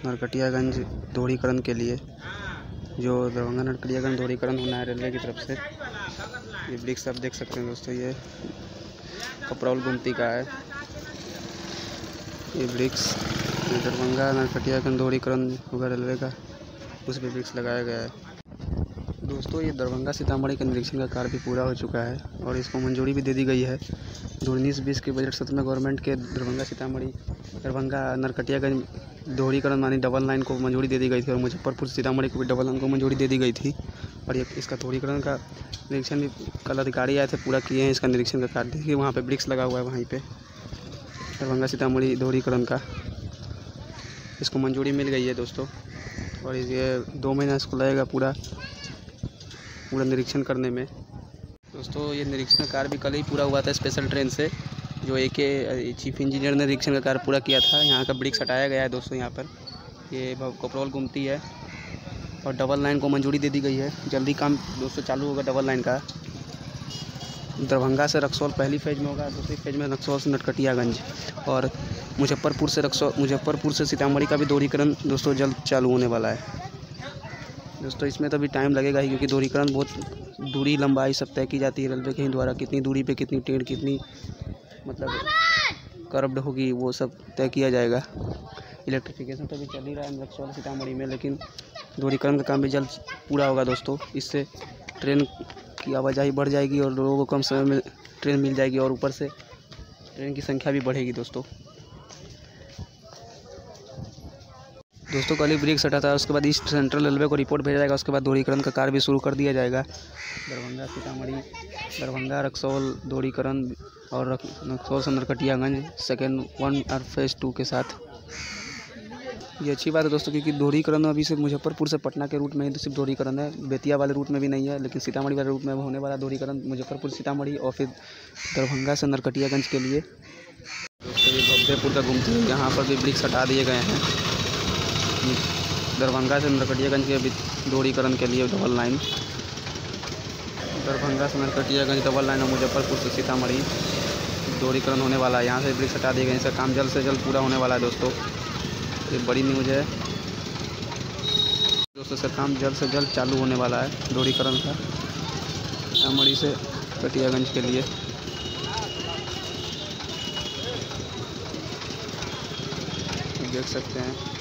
नरकटियागंज दोहरीकरण के लिए, जो दरभंगा नरकटियागंज दोहरीकरण होना है रेलवे की तरफ से। ये ब्रिक्स आप देख सकते हैं दोस्तों, ये कपरौल गुमती का है। ये ब्रिक्स दरभंगा नरकटियागंज दोहरीकरण होगा रेलवे का, उस पर ब्रिक्स लगाया गया है। दोस्तों ये दरभंगा सीतामढ़ी का निरीक्षण का कार्य भी पूरा हो चुका है और इसको मंजूरी भी दे दी गई है। 2019-20 के बजट सत्र में गवर्नमेंट के दरभंगा नरकटियागंज दोहरीकरण मानी डबल लाइन को मंजूरी दे दी गई थी और मुजफ्फरपुर सीतामढ़ी को भी डबल लाइन को मंजूरी दे दी गई थी। और ये इसका दोहरीकरण का निरीक्षण भी कल अधिकारी आए थे, पूरा किए हैं इसका निरीक्षण का कार्य। देखिए वहाँ पे ब्रिक्स लगा हुआ है, वहीं पे दरभंगा सीतामढ़ी दोहरीकरण का इसको मंजूरी मिल गई है दोस्तों। और ये 2 महीना इसको लगेगा पूरा निरीक्षण करने में। दोस्तों ये निरीक्षण कार्य भी कल ही पूरा हुआ था स्पेशल ट्रेन से, जो चीफ इंजीनियर ने निरीक्षण का कार्य पूरा किया था। यहाँ का ब्रिक्स हटाया गया है दोस्तों। यहाँ पर ये कपरौल गुमती है और डबल लाइन को मंजूरी दे दी गई है। जल्दी काम दोस्तों चालू होगा डबल लाइन का। दरभंगा से रक्सौल पहली फेज में होगा, दूसरी फेज में रक्सौल से नरकटियागंज और मुजफ्फरपुर से सीतामढ़ी का भी दोहरीकरण दोस्तों जल्द चालू होने वाला है। दोस्तों इसमें तो अभी टाइम लगेगा ही, क्योंकि दोहरीकरण बहुत दूरी लंबाई सब तय की जाती है रेलवे के द्वारा। कितनी दूरी पे कितनी ट्रेन कितनी कर्व्ड होगी वो सब तय किया जाएगा। इलेक्ट्रिफिकेशन तो भी चल ही रहा है रक्सौल सीतामढ़ी में, लेकिन दोहरीकरण का काम भी जल्द पूरा होगा दोस्तों। इससे ट्रेन की आवाजाही बढ़ जाएगी और लोगों को कम समय में ट्रेन मिल जाएगी और ऊपर से ट्रेन की संख्या भी बढ़ेगी दोस्तों। कल ही ब्रिक्स हटा था, उसके बाद ईस्ट सेंट्रल रेलवे को रिपोर्ट भेजा जाएगा। उसके बाद दोहरीकरण का कार्य भी शुरू कर दिया जाएगा। दरभंगा सीतामढ़ी, दरभंगा रक्सौल दोहरीकरण और रक्सौल से नरकटियागंज सेकेंड 1 और फेज़ 2 के साथ। ये अच्छी बात है दोस्तों, क्योंकि दोहरीकरण अभी सिर्फ मुजफ्फरपुर से पटना के रूट में ही तो सिर्फ दोहरीकरण है, बेतिया वाले रूट में भी नहीं है। लेकिन सीतामढ़ी वाले रूट में होने वाला दोहरीकरण मुजफ्फरपुर सीतामढ़ी और फिर दरभंगा से नरकटियागंज के लिए। दोस्तों ये भव्यपुर का गुमती है, यहाँ पर भी ब्रिक्स हटा दिए गए हैं। दरभंगा से नरकटियागंज के भी दोहरीकरण के लिए डबल लाइन, दरभंगा से नरकटियागंज डबल लाइन और मुजफ्फरपुर से सीतामढ़ी दोहरीकरण होने वाला है। यहाँ से ब्रिक्स हटा दिए गए, इसका काम जल्द से जल्द पूरा होने वाला है दोस्तों। ये बड़ी न्यूज़ है दोस्तों, इसका काम जल्द से जल्द चालू होने वाला है दोहरीकरण का सीतामढ़ी से नरकटियागंज के लिए। देख सकते हैं